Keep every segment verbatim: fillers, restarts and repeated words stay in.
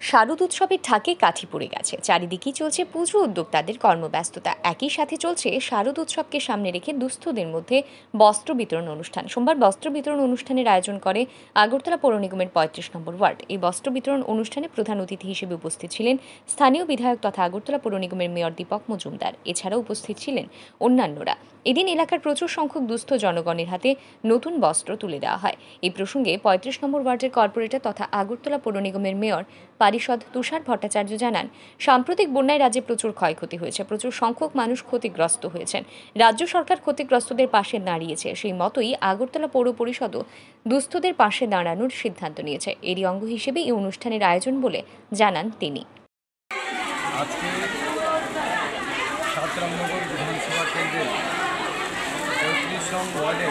শারদ উৎসবের ঢাকে কাঠি পড়ে গেছে। চারিদিকেই চলছে পুজো উদ্যোক্তাদের কর্মব্যস্ততা। একই সাথে চলছে শারদ উৎসবকে সামনে রেখে দুস্থদের মধ্যে বস্ত্র বিতরণ অনুষ্ঠান। সোমবার বস্ত্র বিতরণ অনুষ্ঠানের আয়োজন করে আগরতলা পৌর নিগমের পঁয়ত্রিশ নম্বর ওয়ার্ড। এই বস্ত্র বিতরণ অনুষ্ঠানে প্রধান অতিথি হিসেবে উপস্থিত ছিলেন স্থানীয় বিধায়ক তথা আগরতলা পৌর নিগমের মেয়র দীপক মজুমদার। এছাড়াও উপস্থিত ছিলেন অন্যান্যরা। এদিন এলাকার প্রচুর সংখ্যক দুস্থ জনগণের হাতে নতুন বস্ত্র তুলে দেওয়া হয়। এই প্রসঙ্গে পঁয়ত্রিশ নম্বর ওয়ার্ডের কর্পোরেটর তথা আগরতলা পৌর নিগমের মেয়র পারিষদ তুষার ভট্টাচার্য জানান, সাম্প্রতিক বন্যায় রাজ্যে প্রচুর ক্ষয়ক্ষতি হয়েছে, প্রচুর সংখ্যক মানুষ ক্ষতিগ্রস্ত হয়েছেন। রাজ্য সরকার ক্ষতিগ্রস্তদের পাশে দাঁড়িয়েছে, সেই মতোই আগরতলা পৌর পরিষদও দুস্থদের পাশে দাঁড়ানোর সিদ্ধান্ত নিয়েছে। এরই অঙ্গ হিসেবে এই অনুষ্ঠানের আয়োজন বলে জানান তিনি। আজকে সাতরামনগর বিধানসভা কেন্দ্রের পঁয়ত্রিশ নং ওয়ার্ডের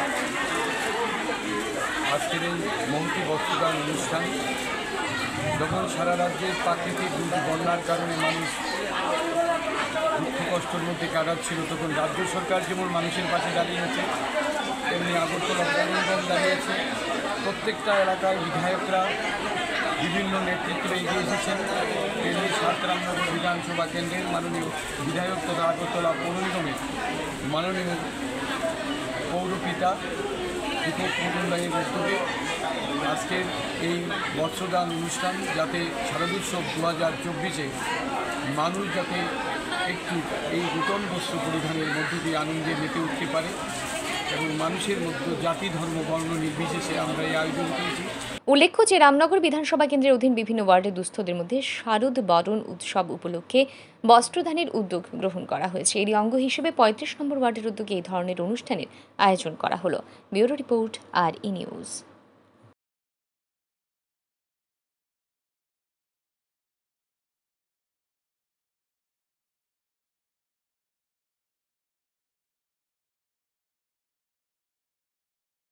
আজকের এই মহতি বস্ত্রদান অনুষ্ঠান, যখন সারা রাজ্যের প্রাকৃতিক বন্যার কারণে মানুষ দুঃখ কষ্টের মধ্যে কাটাচ্ছিল, তখন রাজ্য সরকার যেমন মানুষের পাশে দাঁড়িয়েছে, তেমনি আগরতলা পৌর নিগম দাঁড়িয়েছে। প্রত্যেকটা এলাকায় বিধায়করা বিভিন্ন নেতৃত্বে এগিয়ে এসেছেন। তেমনি সাতরামনগর বিধানসভা কেন্দ্রের মাননীয় বিধায়ক তথা আগরতলা পৌর নিগমের মাননীয় পৌরপিতা দীপক মজুমদারের উদ্যোগে আজকের এই বস্ত্রদান অনুষ্ঠান, যাতে শারদোৎসব দু হাজার চব্বিশে মানুষ যাতে একটু এই নূতন বস্ত্র পরিধানের মধ্য দিয়ে আনন্দে মেতে উঠতে পারে এবং মানুষের মধ্যে জাতি ধর্ম বর্ণ নির্বিশেষে আমরা এই আয়োজন করেছি। উল্লেখ্য যে রামনগর বিধানসভা কেন্দ্রের অধীন বিভিন্ন ওয়ার্ডে দুস্থদের মধ্যে শারদ বরণ উৎসব উপলক্ষে বস্ত্রদানের উদ্যোগ গ্রহণ করা হয়েছে। এরই অঙ্গ হিসেবে পঁয়ত্রিশ নম্বর ওয়ার্ডের উদ্যোগে এই ধরনের অনুষ্ঠানের আয়োজন করা হলো। Bureau report, R E news.